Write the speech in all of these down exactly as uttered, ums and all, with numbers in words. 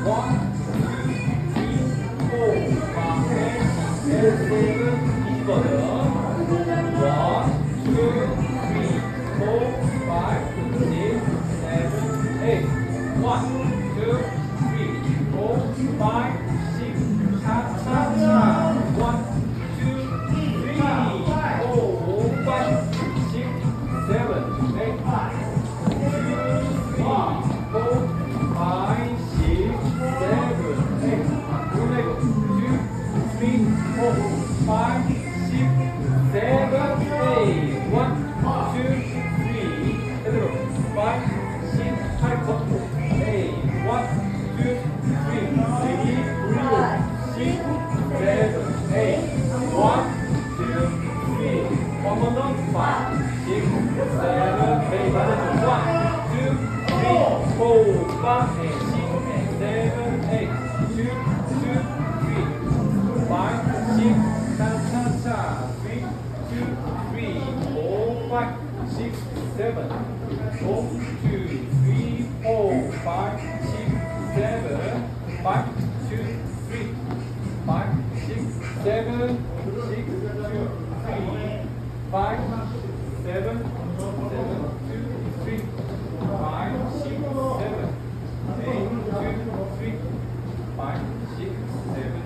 one, two, three, four, five, six, seven, 이십 번. one, two, three, four, five, six, seven, eight. one, two, three, four, five, six, 차, 차, 차. one, two, three, four, five, six, seven, eight. two, three, four, five, six, seven, eight. two, three, four, five, six, seven, eight. one, two, three, 제대로. five, six, 팔, eight. one, two, three, three, six, seven, eight. one, two, three. one more time. five, six, seven, eight. one, two, three, four, five, six, seven, eight. two, two, three, five, six, cha, cha, cha. three, two, three, four, five, six, seven. four, two, three, four, five, six, seven. five, two, three, five, six, seven, six, two, three, five, seven, seven, two, three, five, six, seven, eight, two, three, five, six, seven,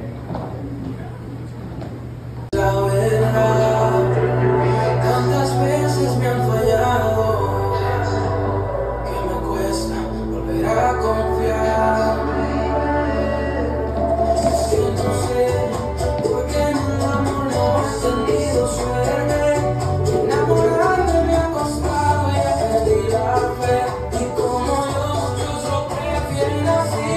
Tantas veces me han fallado que me cuesta volver a confiar. Yo no sé por qué en el amor no he tenido suerte. Enamorarme me ha costado y he perdido la fe. Y como yo, muchos lo prefieren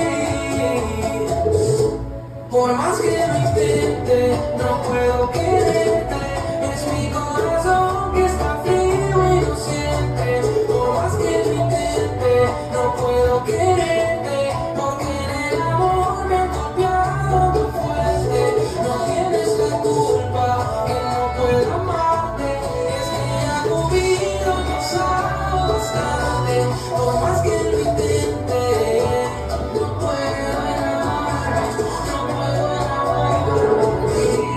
así. Por más que lo intente, no puedo quererte. Es mi corazón que está frío y no siente. Por más que lo intente, no puedo quererte. Porque en el amor me han golpeado muy fuerte. No tienes la culpa que no puedo amarte. Es que a tu vida he pasado bastante. Por más que lo intente, no puedo enamorarme. No puedo enamorarme de ti.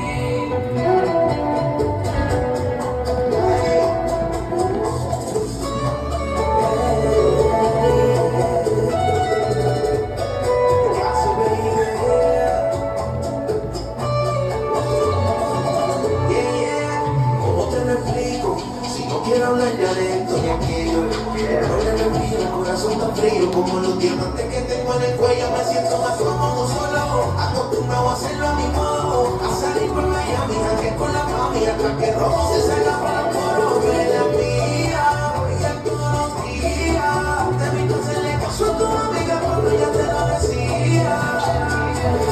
¿Cómo te lo explico? Si no quiero hablar ya de esto y aquello. No le respiro, el corazón tan frío como los diamantes que tengo en el cuello. Me siento más cómodo solo, acostumbrado a hacerlo a mi modo. A salir por Miami, que con la mami, hasta que rojo se salga para el coro. Yo era la mía, ella todos los días. De mi entonces le pasó a tu amiga cuando ella te lo decía.